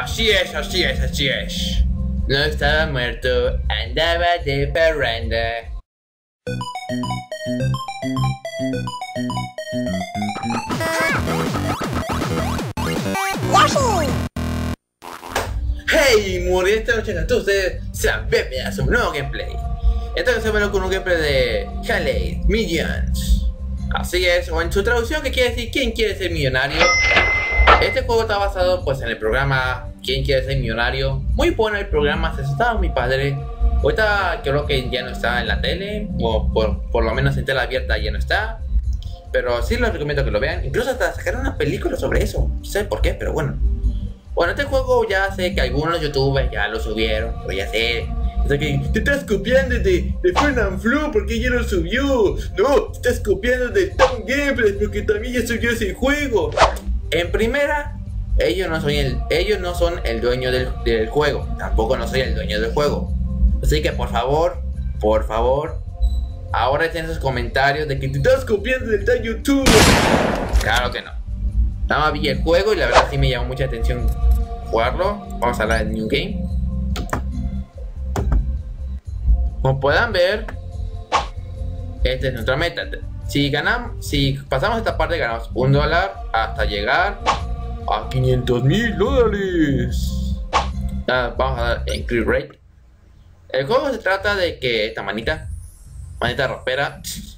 Así es, así es, así es. No estaba muerto, andaba de parranda. Hey, murientes noches a todos ustedes, sean bienvenidos a un nuevo gameplay. Esta vez se con un gameplay de Haley Millions. Así es, o en su traducción que quiere decir ¿quién quiere ser millonario? Este juego está basado pues en el programa ¿Quién quiere ser millonario? Muy bueno el programa, se estaba mi padre. Ahorita creo que ya no está en la tele, o por lo menos en tela abierta ya no está. Pero sí les recomiendo que lo vean, incluso hasta sacaron una película sobre eso, no sé por qué, pero bueno. Bueno, este juego ya sé que algunos youtubers ya lo subieron, pero ya sé. O sea que te estás copiando de Fernanfloo porque ya lo subió. No, te estás copiando de Tom Gameplay porque también ya subió ese juego. En primera, ellos no son el dueño del juego. Tampoco no soy el dueño del juego. Así que por favor, ahora tienen esos comentarios de que te estás copiando de tal youtuber. Claro que no. Nada más vi el juego y la verdad sí me llamó mucha atención jugarlo. Vamos a hablar del New Game. Como puedan ver, esta es nuestra meta. Si pasamos esta parte ganamos $1 hasta llegar a $500,000. Vamos a dar en Clear Rate. El juego se trata de que esta manita rapera,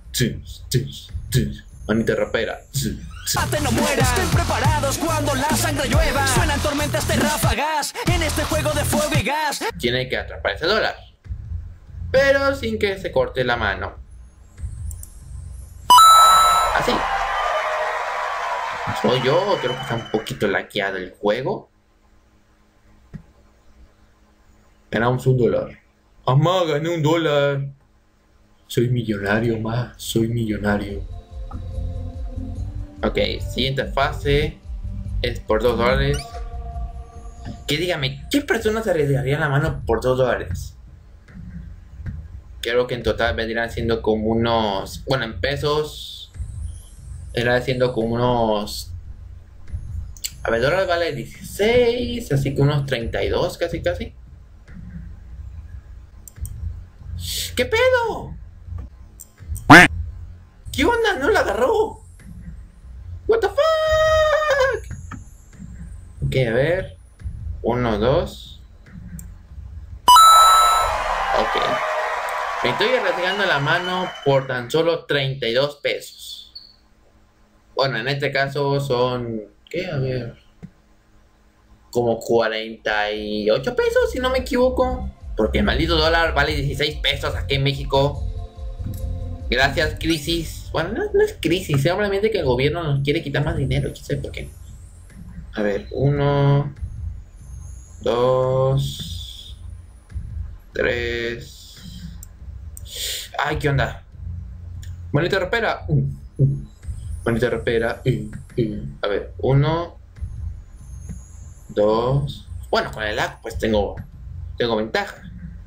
manita rapera. No muera. Estén preparados cuando la sangre llueva. Suenan tormentas de ráfagas en este juego de fuego y gas. Tiene que atrapar ese dólar, pero sin que se corte la mano. Así. ¿Soy yo o creo que está un poquito laqueado el juego? Ganamos $1. Amá, gané $1. Soy millonario, ma. Soy millonario. Ok, siguiente fase es por $2. Que dígame, ¿qué persona se arriesgaría la mano por $2? Creo que en total vendrían siendo como unos... Bueno, en pesos era siendo como unos... A ver, dólares vale 16, así que unos 32 casi. ¿Qué pedo? ¿Qué onda? No la agarró. What the fuck? Ok, a ver. 1, 2. Ok. Me estoy arriesgando la mano por tan solo 32 pesos. Bueno, en este caso son... ¿Qué? A ver. Como 48 pesos, si no me equivoco. Porque el maldito dólar vale 16 pesos aquí en México. Gracias, crisis. Bueno, no es crisis, simplemente que el gobierno nos quiere quitar más dinero. No sé por qué. A ver, 1, 2, 3. Ay, ¿qué onda? Manita rapera. Manita rapera. A ver, 1, 2. Bueno, con el lag pues tengo ventaja.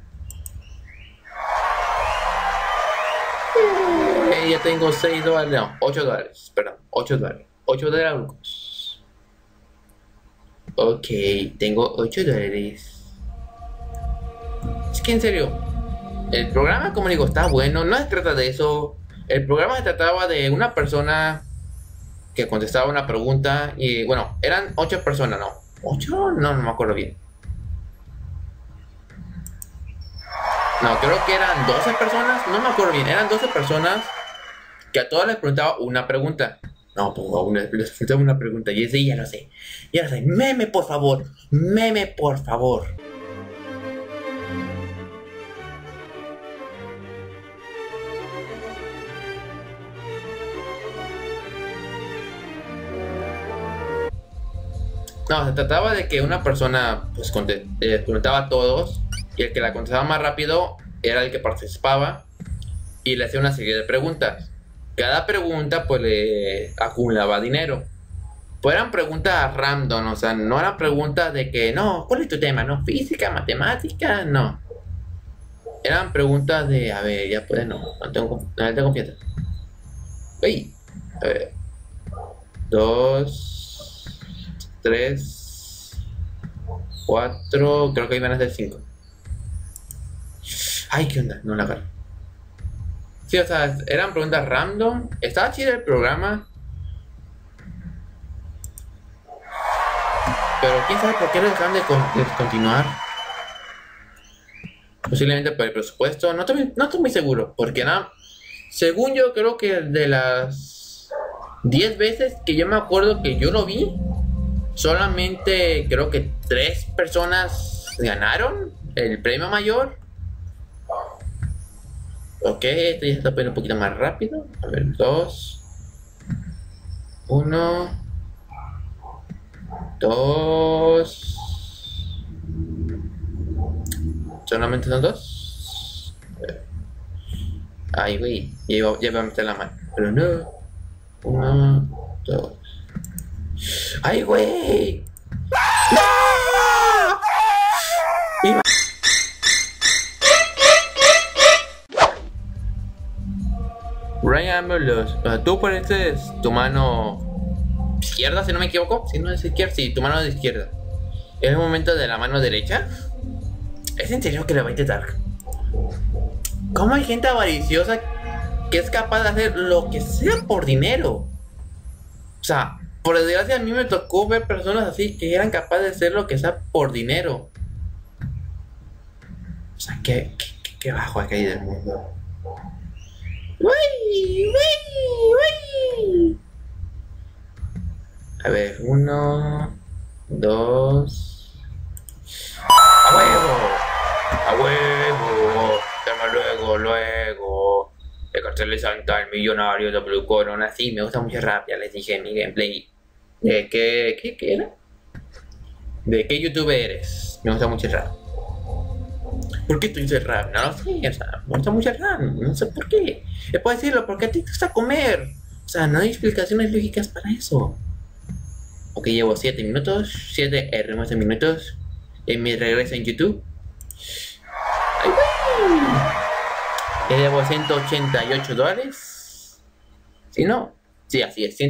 Ya tengo $6, no, $8, perdón, $8. $8. Ok, tengo $8. Es que en serio, el programa, como digo, está bueno, no se trata de eso. El programa se trataba de una persona que contestaba una pregunta y bueno, eran 8 personas, ¿no? ¿8? No me acuerdo bien. No, creo que eran 12 personas, no me acuerdo bien, eran 12 personas que a todas les preguntaba una pregunta. No, pues a una les preguntaba una pregunta y ese ya lo sé. Meme, por favor. Meme, por favor. No, se trataba de que una persona pues preguntaba a todos y el que la contestaba más rápido era el que participaba y le hacía una serie de preguntas. Cada pregunta pues le acumulaba dinero. Pues eran preguntas random, o sea, no eran preguntas de que, no, ¿cuál es tu tema? No, física, matemática, no. Eran preguntas de, a ver, ya puede, no tengo confianza. Uy, a ver. 2, 3, 4, creo que iban a ser 5. Ay, ¿qué onda? No la agarro. Sí, o sea, eran preguntas random. Estaba chido el programa. Pero quién sabe por qué lo dejaron de descontinuar. Posiblemente por el presupuesto. No estoy muy seguro. Porque nada. Según yo creo que de las 10 veces que yo me acuerdo que yo lo vi, solamente creo que 3 personas ganaron el premio mayor. Ok, esto ya está poniendo un poquito más rápido. A ver, 2, 1, 2. Solamente son 2. Ay, güey, ya iba a meter la mano. Pero no. 1, 2. ¡Ay, güey! ¡No! Ryan Mulos, tú pones tu mano izquierda, si no me equivoco. Si no es izquierda, sí, tu mano de izquierda. ¿Es el momento de la mano derecha? ¿Es en serio que le va a intentar? ¿Cómo hay gente avariciosa que es capaz de hacer lo que sea por dinero? O sea, por desgracia a mí me tocó ver personas así que eran capaces de hacer lo que sea por dinero. O sea, qué bajo acá hay del mundo. ¡Uy! A ver, 1, 2. ¡A huevo! ¡A huevo! Llama luego. El cartel de Santa, el millonario de Blue Corona. Sí, me gusta mucho rap, ya les dije en mi gameplay. ¿De qué era? ¿De qué youtuber eres? Me gusta mucho el rap. ¿Por qué tú dices rap? No lo sé, o sea, me gusta mucho el rap, no sé por qué. Puedo decirlo, porque a ti te gusta comer. O sea, no hay explicaciones lógicas para eso. Ok, llevo 7 minutos, 7 hermosos minutos en mi regreso en YouTube. ¡Ay, güey! Ya llevo $188. ¿Sí, no? Sí, así es,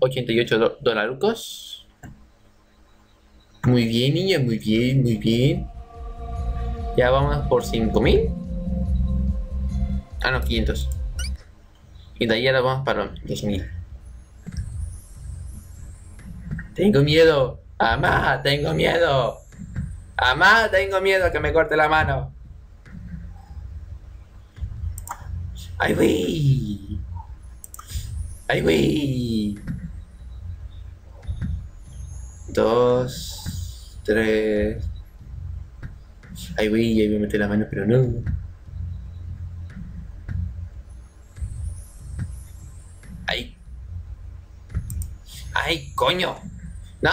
$188. Muy bien, niña, muy bien. Ya vamos por 5,000. Ah, no, 500. Y de ahí ahora vamos para 2,000. Tengo miedo. Amá, tengo miedo. Amá, tengo miedo que me corte la mano. ¡Ay, güey! ¡Ay, güey! 2, 3. Ay, güey, ahí voy a meter la mano, pero no. ¡Ay! ¡Ay, coño! ¡No!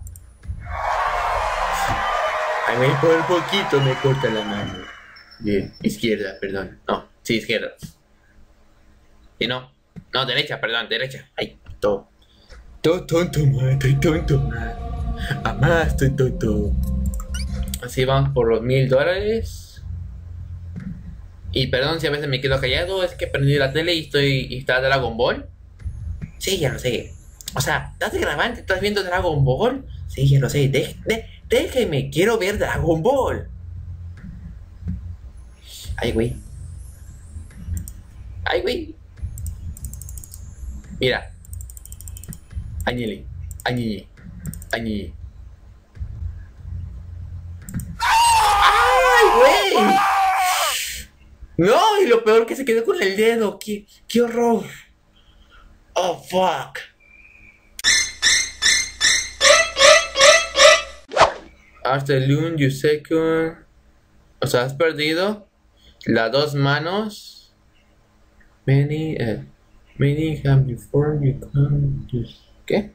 Ay, me por poquito me corta la mano. Bien, izquierda, perdón. No, sí, izquierda. Y no, derecha, perdón, derecha. Ay, todo tonto, man, estoy tonto, man. Amá, estoy tonto. Así vamos por los $1,000. Y perdón si a veces me quedo callado, es que prendí la tele y está Dragon Ball. Sí, ya lo sé. O sea, ¿estás grabando? ¿Estás viendo Dragon Ball? Sí, ya lo sé. Déjeme, quiero ver Dragon Ball. Ay, güey. Ay, güey. Mira. Añele. ¡Ay, güey! No, y lo peor que se quedó con el dedo. ¡Qué horror! ¡Oh, fuck! Afternoon, you second. O sea, has perdido las 2 manos. Many have before you come to... ¿Qué?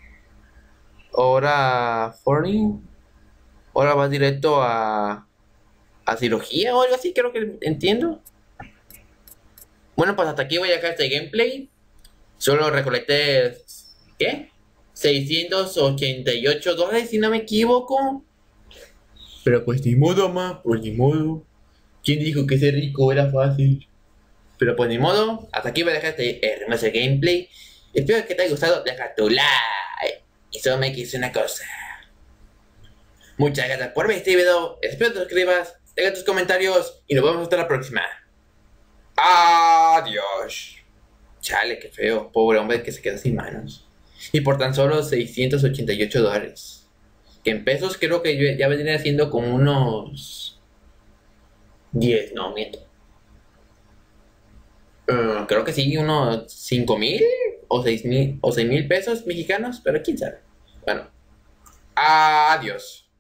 Ahora vas directo a cirugía o algo así, creo que entiendo. Bueno, pues hasta aquí voy a dejar este gameplay. Solo recolecté, ¿qué? $688 si no me equivoco. Pero pues ni modo, pues ni modo. ¿Quién dijo que ser rico era fácil? Pero pues ni modo, hasta aquí voy a dejar este hermoso gameplay. Espero que te haya gustado, deja tu like. Y solo me quise una cosa. Muchas gracias por ver este video. Espero que te suscribas, deja tus comentarios y nos vemos hasta la próxima. Adiós. Chale, qué feo. Pobre hombre que se queda sin manos. Y por tan solo $688. Que en pesos creo que ya vendría siendo como unos 10, no, miento. Creo que sí, unos 5,000 o 6,000 o 6,000 pesos mexicanos, pero quién sabe. Bueno, adiós.